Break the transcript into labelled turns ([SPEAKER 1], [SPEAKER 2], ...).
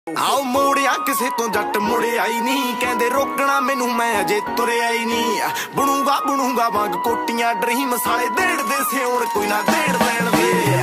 [SPEAKER 1] आओ मोड़िया किसे तो जट मुड़िया ही नहीं कहते रोकना मैनू मैं अजे तुरया ही नहीं बुणूगा बुणूगा वांग कोटियां ड्रीम साले देड़ दे से और कोई ना देड़ लैण दे।